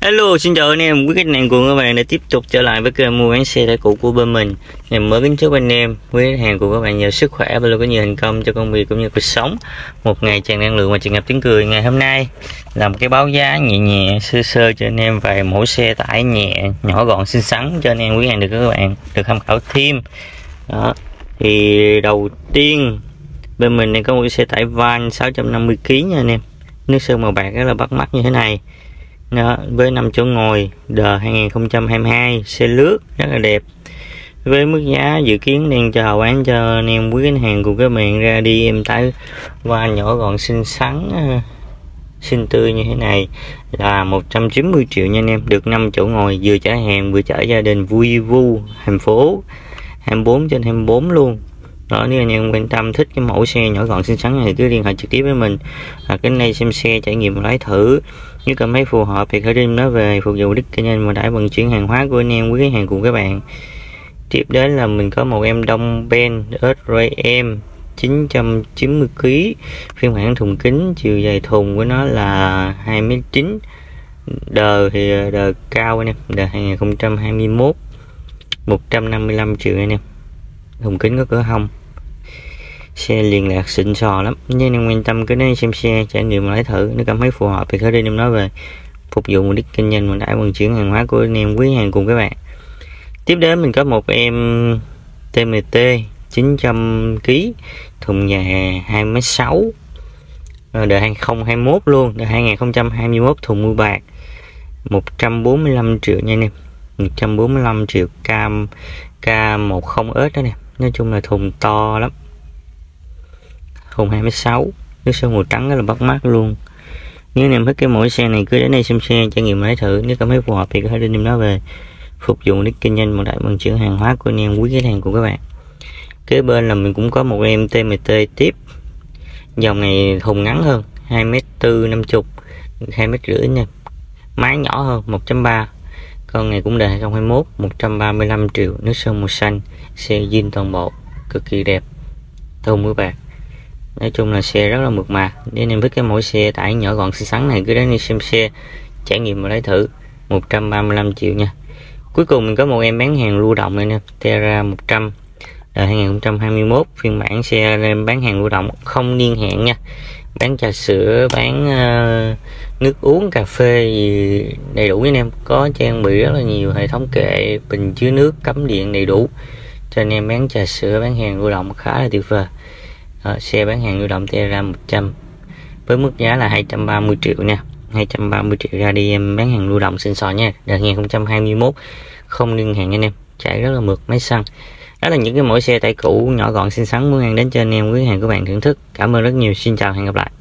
Hello, xin chào anh em, quý khách hàng của các bạn đã tiếp tục trở lại với kênh mua bán xe tải cũ của bên mình. Ngày mới kính chúc anh em, quý khách hàng của các bạn nhiều sức khỏe và luôn có nhiều thành công cho công việc cũng như cuộc sống. Một ngày tràn năng lượng và tràn ngập tiếng cười. Ngày hôm nay làm cái báo giá nhẹ nhẹ sơ sơ cho anh em vài mẫu xe tải nhẹ, nhỏ gọn, xinh xắn cho anh em quý khách hàng được các bạn được tham khảo thêm. Đó. Thì đầu tiên bên mình này có một xe tải van 650 kg nha anh em. Nước sơn màu bạc rất là bắt mắt như thế này. Đó, với 5 chỗ ngồi đời 2022, xe lướt rất là đẹp. Với mức giá dự kiến đang chào bán cho anh em quý khách hàng của các bạn ra đi em tải van nhỏ gọn xinh xắn xinh tươi như thế này là 190 triệu nha anh em. Được 5 chỗ ngồi, vừa chở hàng vừa chở gia đình vui vu thành phố 24/24 luôn. Đó, nếu anh em quan tâm thích cái mẫu xe nhỏ gọn xinh xắn này thì cứ liên hệ trực tiếp với mình. Cái này xem xe trải nghiệm lái thử, nếu cảm thấy phù hợp thì khởi đem nó về phục vụ đích kinh doanh và đãi vận chuyển hàng hóa của anh em quý khách hàng cùng các bạn. Tiếp đến là mình có một em Đông Ben S-Ray 990 kg, phiên bản thùng kính, chiều dài thùng của nó là 2,9 m, đời thì đời cao anh em, đời 2021, 155 triệu anh em. Thùng kính có cửa hông, xe liền lạc xịn sò lắm. Nếu anh em quan tâm cứ đến xem xe trải nghiệm lái thử, nếu cảm thấy phù hợp thì khởi đem nó về phục vụ mục đích kinh doanh và đãi vận chuyển hàng hóa của anh em quý hàng cùng các bạn. Tiếp đến mình có một em TMT 900 kg, thùng dài 2,6 m, đời 2021 luôn, đời 2021, thùng mui bạc, 145 triệu nha anh em. 145 triệu, K10S đó nè. Nói chung là thùng to lắm, thùng 2,6 m, nước sơn màu trắng rất là bắt mắt luôn. Nếu anh em thích cái mẫu xe này cứ đến đây xem xe trải nghiệm lái thử, nếu cảm thấy phù hợp thì có thể đem nó về phục vụ đích kinh doanh một đại vận chuyển hàng hóa của anh em quý khách hàng của các bạn. Kế bên là mình cũng có một em TMT tiếp, dòng này thùng ngắn hơn, 2,4 m 50, 2,5 m nha, máy nhỏ hơn, 1.3. Con này cũng đời 2021, 135 triệu, nước sơn màu xanh, xe zin toàn bộ, cực kỳ đẹp, thùng mui bạc. Nói chung là xe rất là mượt mà. Nếu anh em thích cái mẫu xe tải nhỏ gọn xinh xắn này cứ đến đi xem xe trải nghiệm và lấy thử, 135 triệu nha. Cuối cùng mình có một em bán hàng lưu động này nè, Terra 100, đời 2021, phiên bản xe bán hàng lưu động không niên hạn nha, bán trà sữa, bán nước uống, cà phê gì đầy đủ anh em, có trang bị rất là nhiều hệ thống kệ, bình chứa nước, cắm điện đầy đủ cho anh em bán trà sữa, bán hàng lưu động khá là tuyệt vời. Xe bán hàng lưu động Terra 100 với mức giá là 230 triệu nha, 230 triệu ra đi em bán hàng lưu động xịn sò nha, đời 2021, không niên hạn anh em, chạy rất là mượt, máy xăng. Đó là những cái mẫu xe tải cũ nhỏ gọn xinh xắn muốn mang đến cho anh em quý hàng của bạn thưởng thức. Cảm ơn rất nhiều, xin chào, hẹn gặp lại.